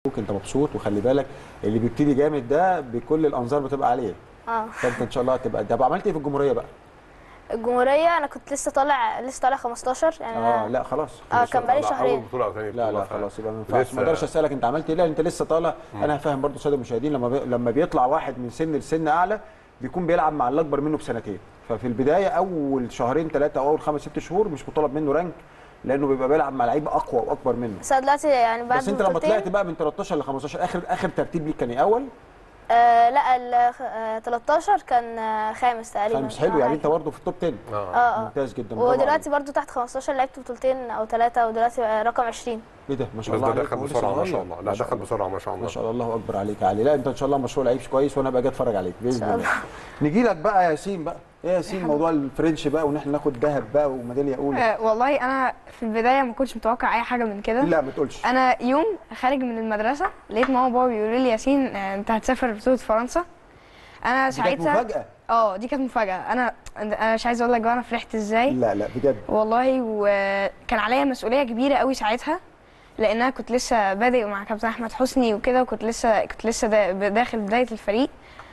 انت مبسوط، وخلي بالك اللي بيبتدي جامد ده بكل الانظار بتبقى عليه. فانت ان شاء الله هتبقى. طب عملت ايه في الجمهوريه بقى؟ الجمهوريه انا كنت لسه طالع 15 يعني. لا خلاص. كان بقالي اول شهرين. بطوله او ثاني لا بطوله. خلاص يبقى ما ينفعش، ما اقدرش اسالك انت عملت ايه، لا انت لسه طالع. انا فاهم برضو الساده المشاهدين، لما بيطلع واحد من سن لسن اعلى بيكون بيلعب مع اللي اكبر منه بسنتين، ففي البدايه اول شهرين ثلاثه او اول 5 6 شهور مش مطالب منه رانك، لانه بيبقى بيلعب مع لعيبه اقوى واكبر منه. بس أنا دلوقتي يعني بعد بس انت لما بطولتين. طلعت بقى من 13 ل 15 اخر ترتيب ليك كان ايه اول؟ لا ال 13 كان خامس تقريبا. خامس، حلو يعني انت برضه في التوب 10. ممتاز جدا. ودلوقتي برضو تحت 15 لعبت بطولتين او 3 ودلوقتي رقم 20. ايه ده ما شاء بس الله ده عليك. دخل بسرعه ما شاء الله. لا دخل بسرعه ما شاء الله. ما شاء الله، الله اكبر عليك يا علي. لا انت ان شاء الله مشروع لعيب كويس، وانا ابقى اجي اتفرج عليك باذن الله. نيجي لك بقى يا ياسين بقى. ايه يا ياسين موضوع الفرنش بقى، وان احنا ناخد ذهب بقى وميداليه اولى؟ والله انا في البدايه ما كنتش متوقع اي حاجه من كده. لا ما تقولش. انا يوم خارج من المدرسه لقيت ماما وبابا بيقولوا لي ياسين انت هتسافر بطوله فرنسا. انا ساعتها دي كانت مفاجاه. دي كانت مفاجاه. انا مش عايزه اقول لك بقى انا فرحت ازاي. لا بجد والله، وكان عليا مسؤوليه كبيره قوي ساعتها، لان انا كنت لسه بادئ مع كابتن احمد حسني وكده، وكنت لسه داخل بدايه الفريق.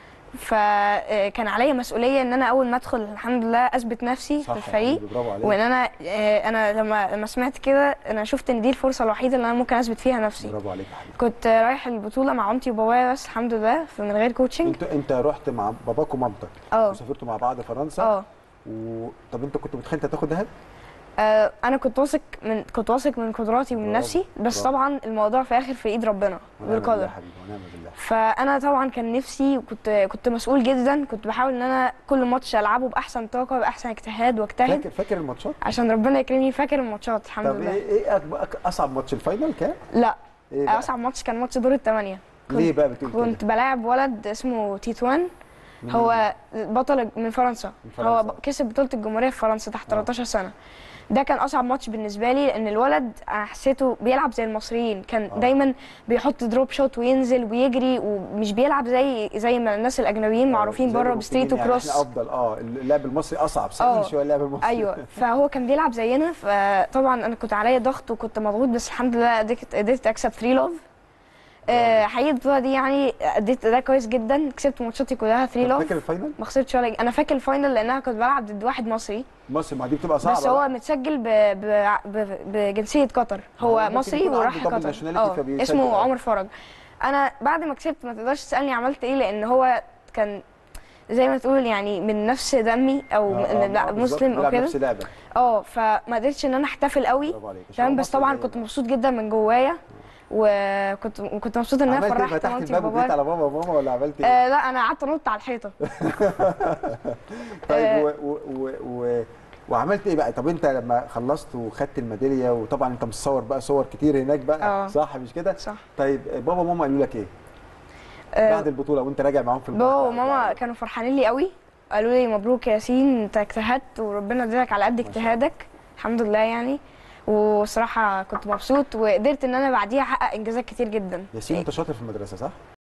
فكان عليا مسؤوليه ان انا اول ما ادخل الحمد لله اثبت نفسي في الفريق. وان انا لما سمعت كده انا شفت ان دي الفرصه الوحيده اللي انا ممكن اثبت فيها نفسي. برافو عليك يا حبيبي. كنت رايح البطوله مع مامتي وبابايا بس الحمد لله من غير كوتشنج. انت رحت مع باباك ومامتك وسافرتوا مع بعض فرنسا. طب انت كنت متخيل انت هتاخد ذهب؟ انا كنت واثق من قدراتي ومن نفسي، بس طبعا الموضوع في الاخر في ايد ربنا بالقدر. فانا طبعا كان نفسي، وكنت مسؤول جدا، كنت بحاول ان انا كل ماتش العبه باحسن طاقه باحسن اجتهاد واجتهد. فاكر الماتشات؟ عشان ربنا يكرمني فاكر الماتشات الحمد لله. طب ايه اصعب ماتش؟ الفاينل كان؟ لا اصعب ماتش كان ماتش دور الثمانيه. ليه بقى بتقول كده؟ كنت بلاعب ولد اسمه تيتوان، هو بطل من فرنسا. هو كسب بطوله الجمهوريه في فرنسا تحت 13 سنه. ده كان اصعب ماتش بالنسبه لي، لان الولد انا حسيته بيلعب زي المصريين، كان دايما بيحط دروب شوت وينزل ويجري، ومش بيلعب زي ما الناس الاجنبيين معروفين بره بستريت وكروس. احنا افضل اللعب المصري اصعب سهل شويه اللعب المصري. ايوه فهو كان بيلعب زينا، فطبعا انا كنت عليا ضغط وكنت مضغوط، بس الحمد لله قدرت اكسب 3 لوف. حقيقة البطولة دي يعني اديت ده كويس جدا، كسبت ماتشاتي كلها 3 لوف. فاكر الفاينل؟ ما خسرتش ولا انا فاكر الفاينل لان انا كنت بلعب ضد واحد مصري. ما دي بتبقى صعبة بس هو متسجل بجنسية قطر، هو مصري وراح قطر. اسمه عمر فرج. انا بعد ما كسبت ما تقدرش تسألني عملت ايه، لان هو كان زي ما تقول يعني من نفس دمي او مسلم او كده. فما قدرتش ان انا احتفل قوي تمام، بس طبعا كنت مبسوط جدا من جوايا، وكنت مبسوطه ان انا فرحت مامتي. فتحت الباب وجيت على بابا وماما ولا عملت ايه؟ لا انا قعدت انط على الحيطه. طيب وعملت ايه بقى؟ طب انت لما خلصت وخدت الميداليه، وطبعا انت مصور بقى صور كتير هناك بقى صح مش كده؟ صح. طيب بابا وماما قالوا لك ايه؟ بعد البطوله وانت راجع معاهم في البحر؟ بابا وماما كانوا فرحانين لي قوي، قالوا لي مبروك يا ياسين انت اجتهدت وربنا اداك على قد اجتهادك الحمد لله يعني. وصراحه كنت مبسوط، وقدرت ان انا بعديها احقق انجازات كتير جدا. ياسين انت شاطر في المدرسه صح؟